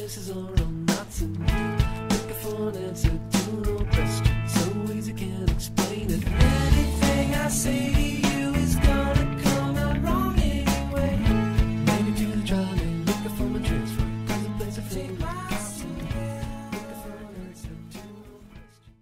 places are all not to me. Looking for an answer to no question, so easy can't explain it. Anything I say to you is gonna come out wrong anyway. Maybe to the trolley, looking for my transfer, 'cause the place I feel like got to me. Looking for an answer to no question.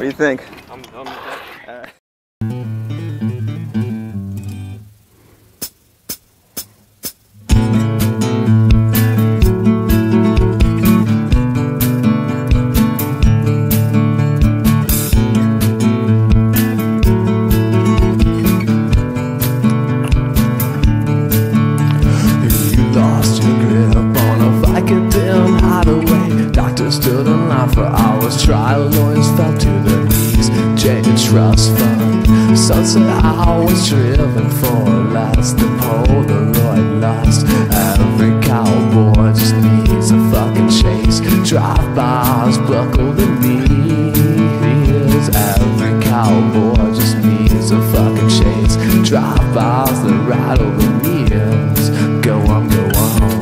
do you think? I'm done with that. Stood in line for hours, trial lawyers fell to their knees. Jane Trust Fund, sunset hours driven for less. The Polaroid lost. Every cowboy just needs a fucking chase. Drive-bys buckle the knees. Every cowboy just needs a fucking chase. Drive-bys that rattle the knees. Go on, go on.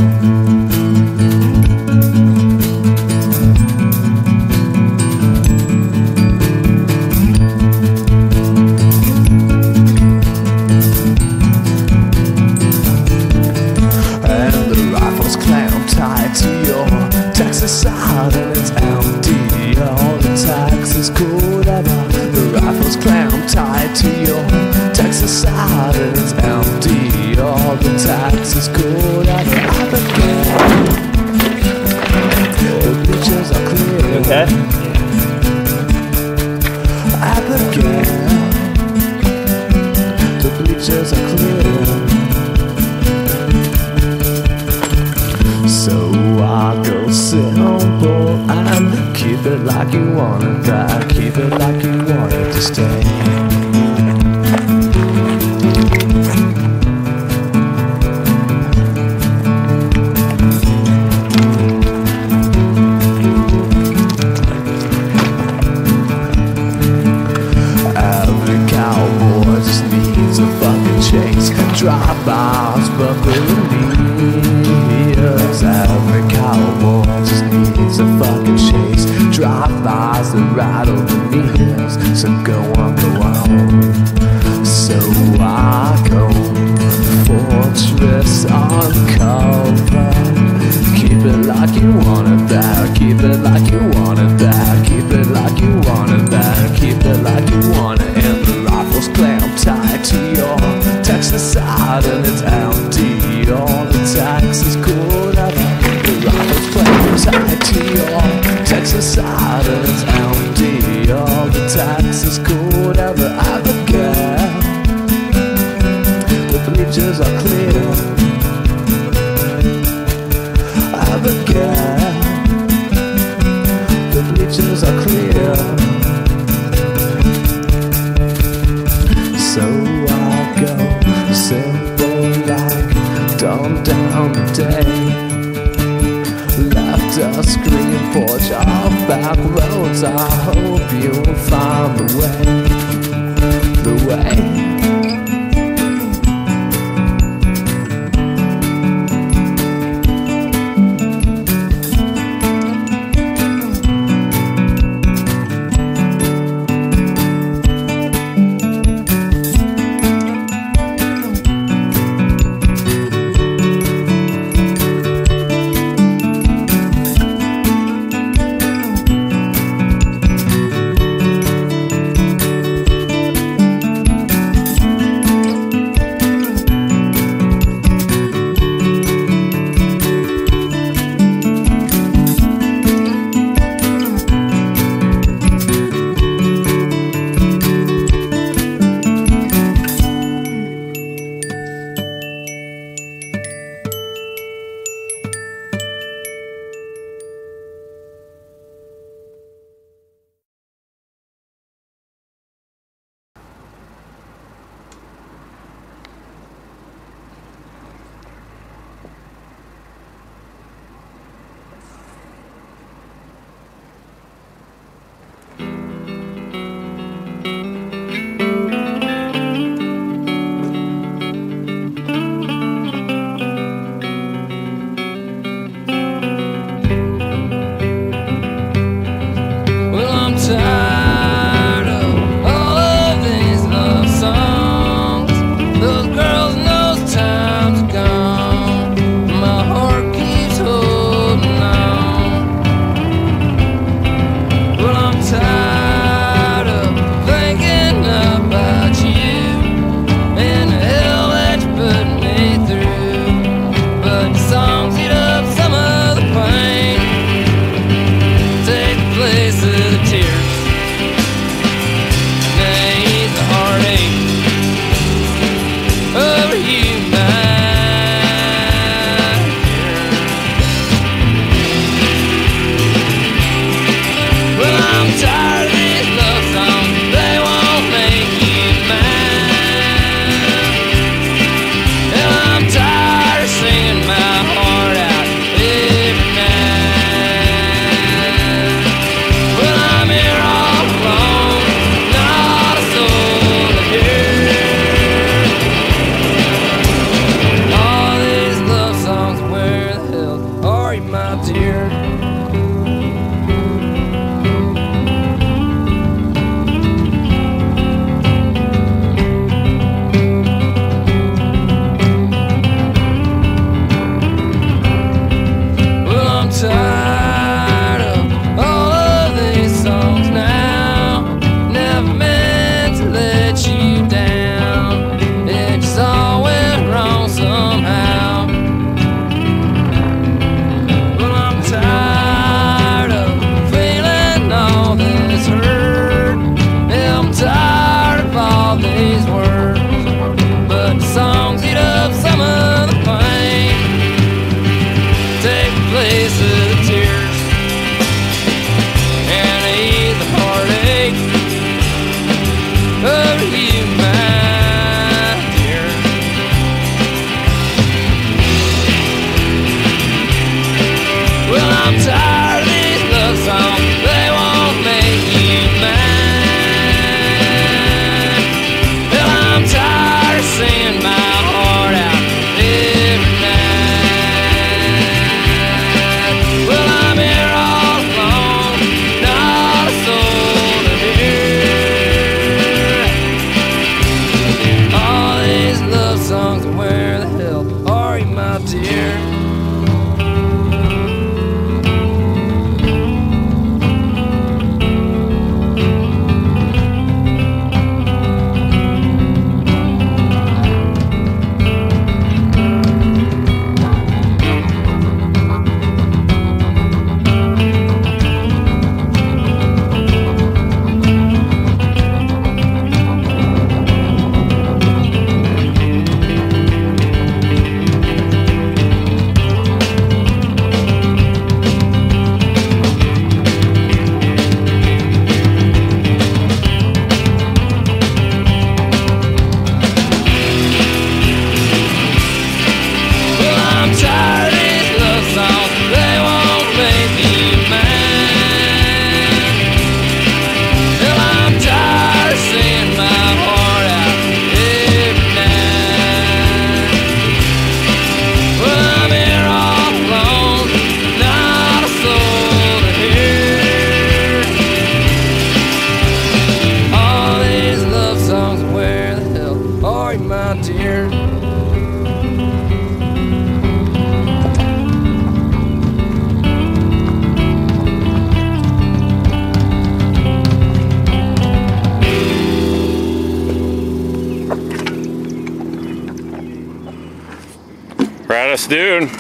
Side and it's empty. All the Texas cold ever. The rifles clamp tied to your Texas side and it's empty. All the Texas cold ever. Abigail, the bleachers are clear. Okay. Abigail, the bleachers are clear. So I go simple and keep it like you want it back. Keep it like you want it to stay. Every cowboy just needs a fucking chase. Drive-bys buckle the knees. Every cowboy just needs a fucking chase. Drive-bys that rattle the knees. So go on, go on. So I go fortress uncover. Keep it like you want it back. Keep it like you want it back. Keep it like you want it back. Keep it like you want it. And the rifles clamp tied to your Texas side and it's empty. All the Texas cold ever. The rifles clamp tied to your Texas side and it's empty. All the Texas cold ever. Abigail, the bleachers are clear. Abigail, the bleachers are clear. So I go simple like dumbed down the day. Left a screen porch off back roads. I hope you'll find the way. The way. Raddest dude.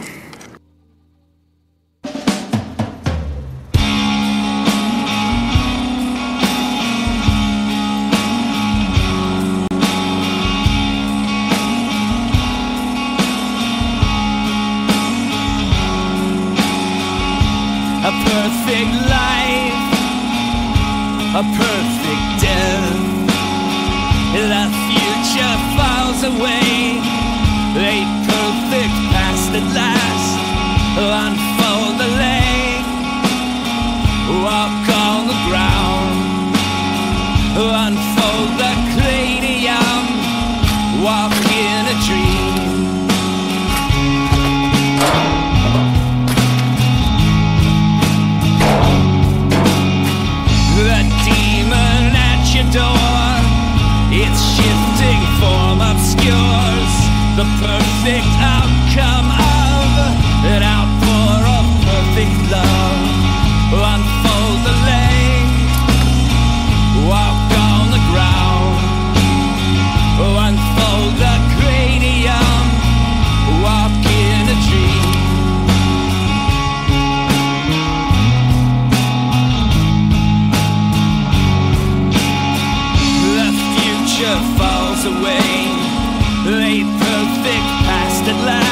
A perfect life, a perfect death. The future falls away, a perfect past at last. Unfold the leg, walk on the ground. Unfold the cranium, walk in a dream. The demon at your door, its shifting form obscures the perfect outcome of an outpour of perfect love. Unfold the leg, walk on the ground. Unfold the cranium, walk in a dream. Falls away, a perfect past at last.